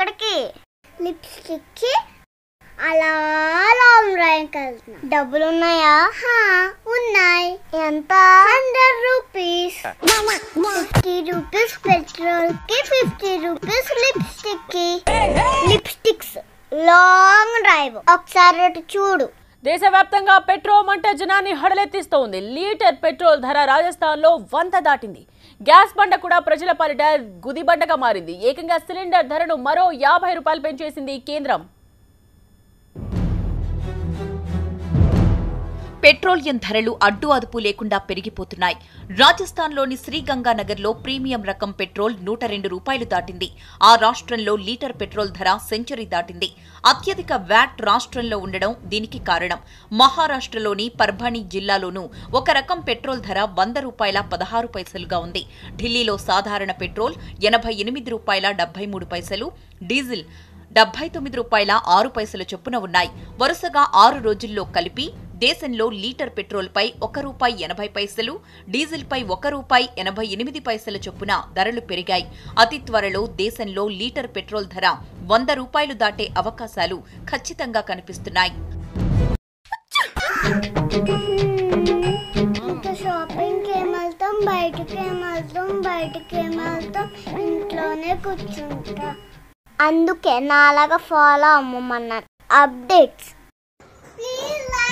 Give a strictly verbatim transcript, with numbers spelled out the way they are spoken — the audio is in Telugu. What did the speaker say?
ఎక్కడికి? లిప్స్టిక్ కి అలా లాంగ్ డ్రైవ్కి వెళ్తున్నా. డబ్బులు ఉన్నాయా? ఉన్నాయి. ఎంత? Hundred rupees. Fifty rupees petrol కి, ఫిఫ్టీ రూపీస్ లిప్స్టిక్ కి. Lipsticks long drive. ఒకసారి అటు చూడు. దేశవ్యాప్తంగా పెట్రోల్ మంట జనాన్ని హడలెత్తిస్తోంది. లీటర్ పెట్రోల్ ధర రాజస్థాన్ లో వంద దాటింది. గ్యాస్ బండ కూడా ప్రజల పాలిట గుదిబండగా మారింది. ఏకంగా సిలిండర్ ధరను మరో యాభై రూపాయలు పెంచేసింది కేంద్రం. పెట్రోలియం ధరలు అడ్డు అదుపు లేకుండా పెరిగిపోతున్నాయి. రాజస్థాన్లోని శ్రీగంగానగర్లో ప్రీమియం రకం పెట్రోల్ నూట రెండు రూపాయలు దాటింది. ఆ రాష్ట్రంలో లీటర్ పెట్రోల్ ధర సెంచరీ దాటింది. అత్యధిక వ్యాట్ రాష్ట్రంలో ఉండడం దీనికి కారణం. మహారాష్ట్రలోని పర్భణి జిల్లాలోనూ ఒక రకం పెట్రోల్ ధర వంద రూపాయల పదహారు పైసలుగా ఉంది. ఢిల్లీలో సాధారణ పెట్రోల్ ఎనభై ఎనిమిది రూపాయల డెబ్బై మూడు పైసలు, డీజిల్ డెబ్బై తొమ్మిది రూపాయల ఆరు పైసల చొప్పున ఉన్నాయి. వరుసగా ఆరు రోజుల్లో కలిపి దేశంలో లీటర్ పెట్రోల్పై ఒక రూపాయి ఎనభై పైసలు, డీజిల్పై ఒక రూపాయి ఎనభై ఎనిమిది పైసల చొప్పున ధరలు పెరిగాయి. అతి త్వరలో దేశంలో లీటర్ పెట్రోల్ ధర వంద రూపాయలు దాటే అవకాశాలు ఖచ్చితంగా కనిపిస్తున్నాయి. షాపింగ్కి ఏమెళ్తాం, బయటకి ఏమెళ్తాం, బయటకి ఏమెళ్తాం, ఇంట్లోనే కూర్చుంటా. అందుకే నాలాగా ఫాలో అవ్వమన్నారు. అప్డేట్స్.